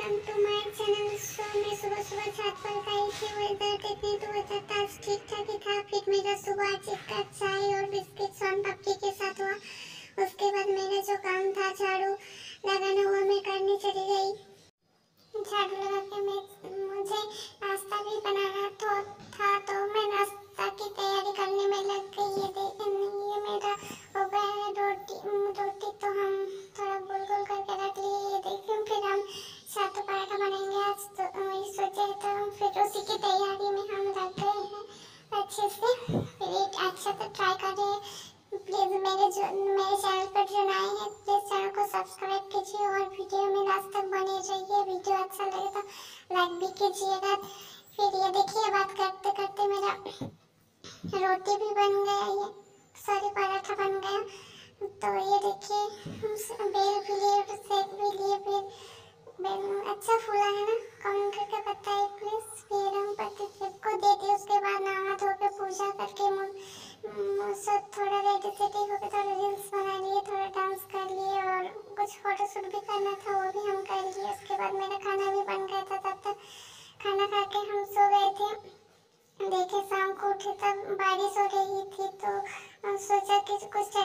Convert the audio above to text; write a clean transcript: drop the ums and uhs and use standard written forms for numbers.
Welcome to my channel. So मैं सुबह सुबह छत पर गई थी, वेदर देखने तो वेदर था ठीक ठाक ही था। फिर मेरा सुबह का चाय और बिस्किट सोन पापड़ी के साथ हुआ। उसके बाद मेरा जो काम था झाड़ू लगाना हुआ, मैं करने चली गई। झाड़ू लगा के मुझे नाश्ता भी बनाना तो मैं नाश्ता की तैयारी करने में लग गई। ये मेरा हो गया है रोटी तो हम थोड़ा गोल गोल करके रख लिए। ये देखिए, फिर हम सातू पराठा बनाएंगे आज, तो वही सोचे तो फिर उसी की तैयारी में हम लग गए हैं अच्छे से। फिर एक अच्छा से ट्राई करें। प्लीज़ मेरे चैनल पर जो नए हैं प्लीज़ चैनल को सब्सक्राइब कीजिए और वीडियो में लास्ट तक बने रहिए। वीडियो अच्छा लगे तो लाइक भी कीजिएगा। फिर ये देखिए, बात करते करते मेरा रोटी भी बन गया, ये सॉरी पराठा बन गया। तो ये देखिए, बेल भी लिए, सेक भी लिए। फिर बेल अच्छा फूला है ना, कमेंट करके बताइए प्लीज़। फिर हम पति को दे दिए। उसके बाद नहा धो के पूजा करके सब थोड़ा रेडी सेडी होकर थोड़ा रील्स बना लिए, थोड़ा डांस कर लिए और कुछ फोटोशूट भी करना था, वो भी हम कर लिए। उसके बाद मेरा खाना भी बन गया था। तब तक खाना खा के हम सो गए थे। देखे शाम को उठे तब बारिश हो रही थी, तो सोचा कि कुछ